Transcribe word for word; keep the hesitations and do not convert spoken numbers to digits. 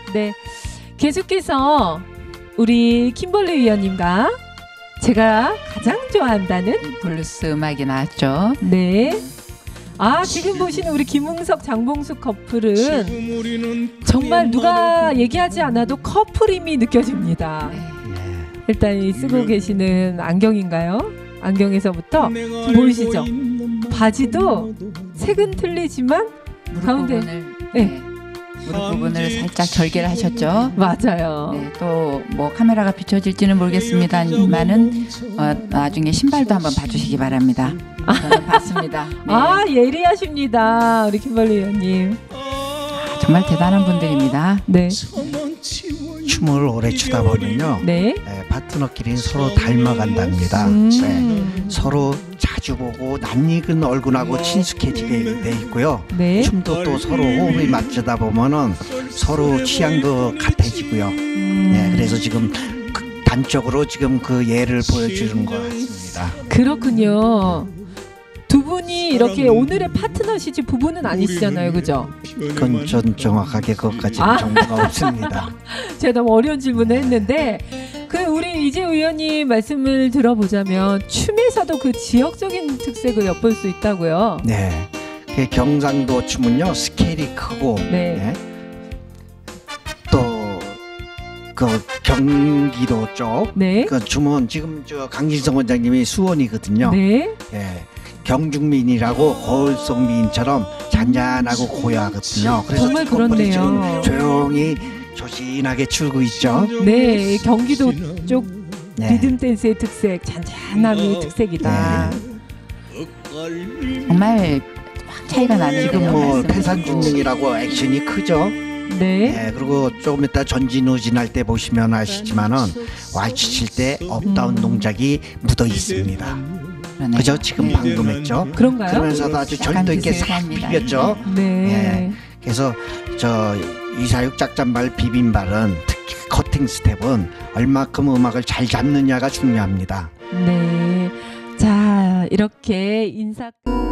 네, 계속해서 우리 킴벌리 위원님과 제가 가장 좋아한다는 블루스 음악이 나왔죠. 네. 아, 지금 보시는 우리 김웅석 장봉숙 커플은 정말 누가 얘기하지 않아도 커플임이 느껴집니다. 네. 일단 이 쓰고 계시는 안경인가요? 안경에서부터 보이시죠? 바지도 색은 틀리지만 무릎 가운데 부분을, 네. 네. 무릎 부분을 살짝 절개를 하셨죠. 맞아요. 네, 또 뭐 카메라가 비춰질지는 모르겠습니다만은 어, 나중에 신발도 한번 봐주시기 바랍니다. 저는 봤습니다. 네. 아, 예리하십니다. 우리 김벌리 위원님. 정말 대단한 분들입니다. 네. 춤을 오래 추다 보면요, 네. 네, 파트너끼리 서로 닮아간답니다. 음. 네, 서로 자주 보고 낯익은 얼굴하고 친숙해지게 돼 있고요. 네. 춤도 또 서로 호흡이 맞추다 보면은 서로 취향도 같아지고요. 음. 네, 그래서 지금 단적으로 지금 그 예를 보여주는 것 같습니다. 그렇군요. 두 분이 이렇게 오늘의 파트너시지 부부는 아니시잖아요, 그죠? 그건 전 정확하게 그것까지 아. 정보가 없습니다. 제가 너무 어려운 질문을 했는데 그 우리 이재우 의원님 말씀을 들어보자면 춤에서도 그 지역적인 특색을 엿볼 수 있다고요. 네, 그 경상도 춤은요 스케일이 크고, 네. 네. 또 그 경기도 쪽, 네. 그 춤은 지금 저 강진성 원장님이 수원이거든요. 네. 예, 경중민이라고 거울속 미인처럼 잔잔하고 고요하거든요. 그래서 정말 뒷꺼풀이 그렇네요. 지금 조용히 조신하게 추고 있죠. 네, 경기도 쪽 네. 리듬 댄스의 특색, 잔잔함이 특색이다. 정말 확 차이가 나는 지금 그런 뭐 말씀이시고. 태산중령이라고 액션이 크죠. 네. 네, 그리고 조금 이따 전진우진할 때 보시면 아시지만은 왈츠 칠 때 업다운 동작이 묻어 있습니다. 그러네요. 그죠? 지금 네. 방금 했죠. 그런가요? 그러면서도 아주 절도 있게 싹 비슷합니다. 비볐죠. 네. 네. 그래서 저 이사육 짝짠발 비빔발은 특히 커팅 스텝은 얼마큼 음악을 잘 잡느냐가 중요합니다. 네. 자, 이렇게 인사